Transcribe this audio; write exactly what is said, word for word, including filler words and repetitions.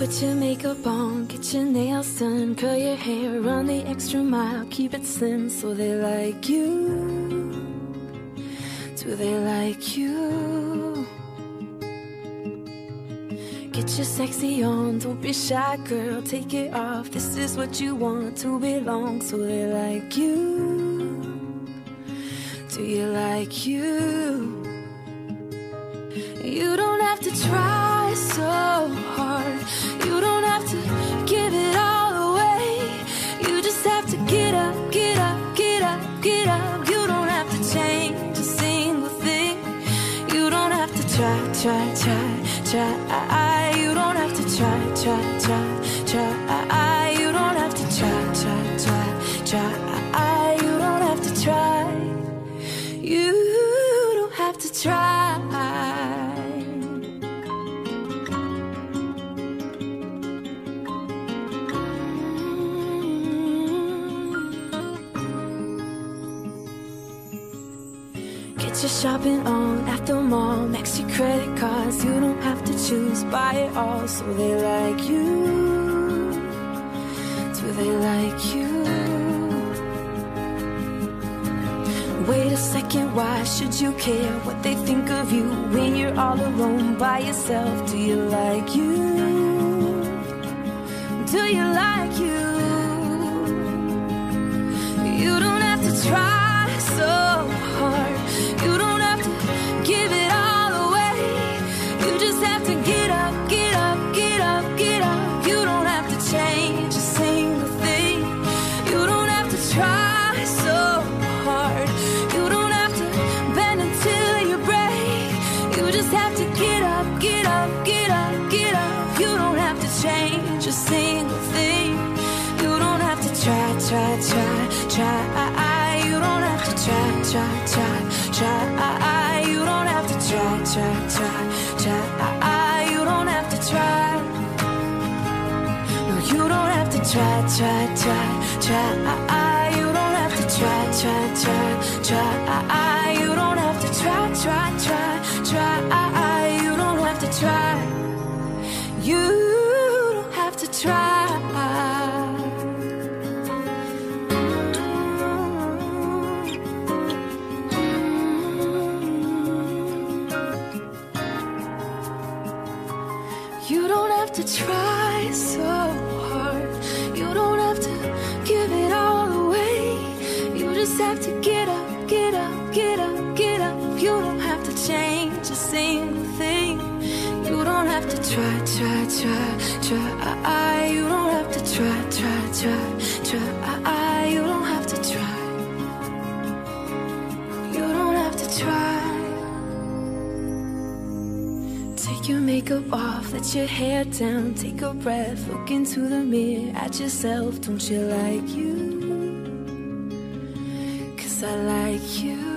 Put your makeup on, get your nails done, curl your hair, run the extra mile, keep it slim so they like you. Do they like you? Get your sexy on, don't be shy, girl, take it off. This is what you want, to belong, so they like you. Do you like you? You don't have to try so hard. You don't have to give it all away. You just have to get up, get up, get up, get up. You don't have to change a single thing. You don't have to try, try, try, try. You don't have to try, try, try, try. You don't have to try, try, try, try. You don't have to try. You don't have to try. Get your shopping on at the mall, max your credit cards. You don't have to choose, buy it all, so they like you. Do they like you? Wait a second, why should you care what they think of you when you're all alone by yourself? Do you like you? Do you like you? You don't have to try so hard. You don't have to give it all away. You just have to get up, get up, get up, get up. You don't have to change a single thing. You don't have to try so hard. You don't have to bend until you break. You just have to get up, get up, get up, get up. You don't have to change a single thing. You don't have to try, try, try, try. You don't have to try, try, try, try. You don't have to try, try, try, try. You don't have to try. No, you don't have to try, try, try, try. You don't have to try, try, try, try. You don't have to try, try, try, try. You don't have to try. You don't have to try. You don't have to try so hard. You don't have to give it all away. You just have to get up, get up, get up, get up. You don't have to change a single thing. You don't have to try, try, try, try. You don't have to try, try, try, try. You don't have to try. You don't have to try. Take your makeup off, let your hair down, take a breath, look into the mirror at yourself. Don't you like you? 'Cause I like you.